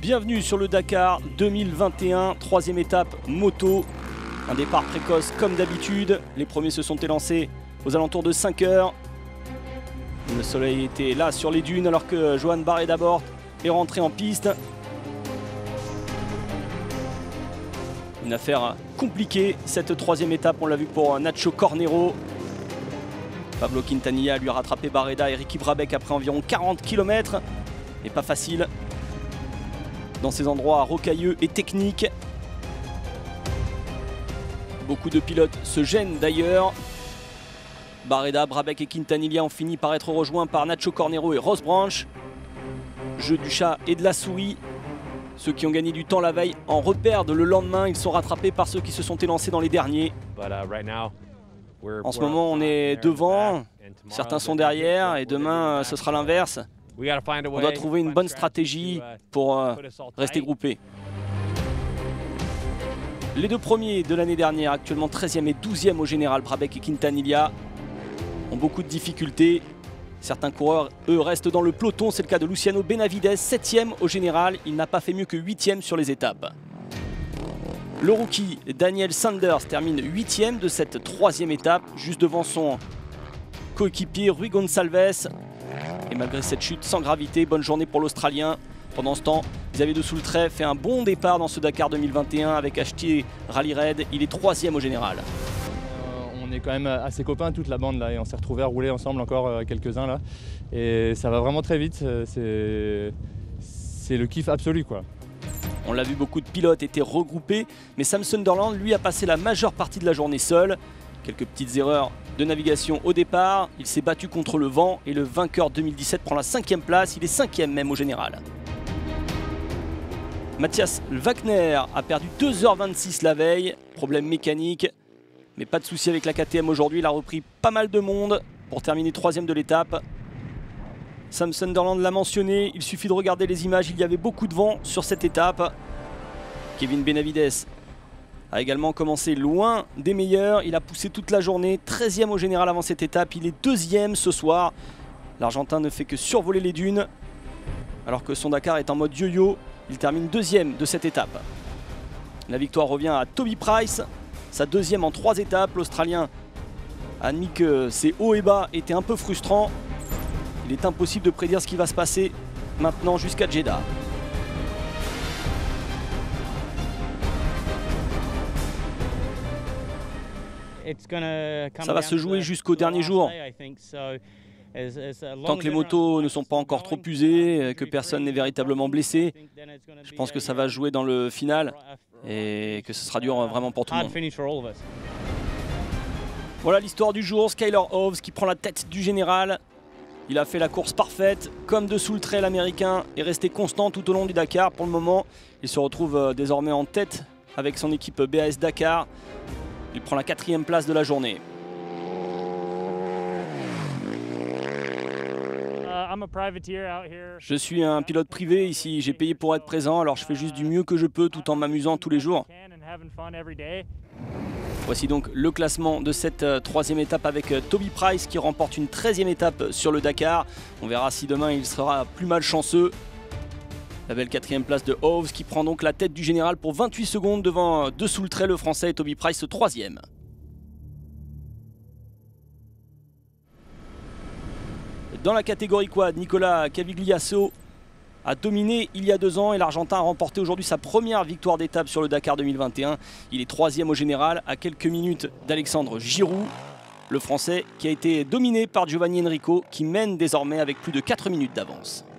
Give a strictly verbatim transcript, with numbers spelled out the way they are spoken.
Bienvenue sur le Dakar deux mille vingt et un, troisième étape moto. Un départ précoce comme d'habitude. Les premiers se sont élancés aux alentours de cinq heures. Le soleil était là sur les dunes alors que Johan Barreda-Bort est rentré en piste. Une affaire compliquée, cette troisième étape, on l'a vu pour Nacho Cornero. Pablo Quintanilla lui a rattrapé Barreda et Ricky Brabec après environ quarante kilomètres. Mais pas facile dans ces endroits rocailleux et techniques. Beaucoup de pilotes se gênent d'ailleurs. Barreda, Brabec et Quintanilla ont fini par être rejoints par Nacho Cornero et Ross Branch. Jeu du chat et de la souris. Ceux qui ont gagné du temps la veille en reperdent le lendemain. Ils sont rattrapés par ceux qui se sont élancés dans les derniers. En ce moment, on est devant, certains sont derrière et demain, ce sera l'inverse. On doit trouver une bonne stratégie pour euh, rester groupés. Les deux premiers de l'année dernière, actuellement treizième et douzième au général, Brabec et Quintanilla, ont beaucoup de difficultés. Certains coureurs, eux, restent dans le peloton. C'est le cas de Luciano Benavides, septième au général. Il n'a pas fait mieux que huitième sur les étapes. Le rookie Daniel Sanders termine huitième de cette troisième étape, juste devant son coéquipier Rui Gonçalves. Et malgré cette chute sans gravité, bonne journée pour l'Australien. Pendant ce temps, Xavier de Soultret fait un bon départ dans ce Dakar deux mille vingt et un avec H T Rally Raid. Il est troisième au général. Euh, on est quand même assez copains toute la bande là et on s'est retrouvés à rouler ensemble encore euh, quelques-uns là. Et ça va vraiment très vite, c'est le kiff absolu quoi. On l'a vu, beaucoup de pilotes étaient regroupés, mais Sam Sunderland, lui, a passé la majeure partie de la journée seul. Quelques petites erreurs de navigation au départ. Il s'est battu contre le vent et le vainqueur deux mille dix-sept prend la cinquième place. Il est cinquième même au général. Matthias Wagner a perdu deux heures vingt-six la veille. Problème mécanique, mais pas de souci avec la K T M aujourd'hui. Il a repris pas mal de monde pour terminer troisième de l'étape. Sam Sunderland l'a mentionné, il suffit de regarder les images, il y avait beaucoup de vent sur cette étape. Kevin Benavides a également commencé loin des meilleurs, il a poussé toute la journée, treizième au général avant cette étape, il est deuxième ce soir. L'Argentin ne fait que survoler les dunes, alors que son Dakar est en mode yo-yo, il termine deuxième de cette étape. La victoire revient à Toby Price, sa deuxième en trois étapes. L'Australien a admis que ses hauts et bas étaient un peu frustrants. Il est impossible de prédire ce qui va se passer maintenant jusqu'à Jeddah. Ça va se jouer jusqu'au dernier jour. Tant que les motos ne sont pas encore trop usées, que personne n'est véritablement blessé, je pense que ça va se jouer dans le final et que ce sera dur vraiment pour tout le monde. Voilà l'histoire du jour, Skyler Hobbs qui prend la tête du général. Il a fait la course parfaite, comme de Soultret, l'Américain est resté constant tout au long du Dakar. Pour le moment, il se retrouve désormais en tête avec son équipe B A S Dakar. Il prend la quatrième place de la journée. Je suis un pilote privé ici, j'ai payé pour être présent, alors je fais juste du mieux que je peux tout en m'amusant tous les jours. Voici donc le classement de cette euh, troisième étape avec euh, Toby Price qui remporte une treizième étape sur le Dakar. On verra si demain il sera plus malchanceux. La belle quatrième place de Hobbs qui prend donc la tête du général pour vingt-huit secondes devant euh, De Soultret le français et Toby Price au troisième. Dans la catégorie quad, Nicolas Cavigliasso a dominé il y a deux ans et l'Argentin a remporté aujourd'hui sa première victoire d'étape sur le Dakar deux mille vingt et un. Il est troisième au général à quelques minutes d'Alexandre Giroux, le Français qui a été dominé par Giovanni Enrico qui mène désormais avec plus de quatre minutes d'avance.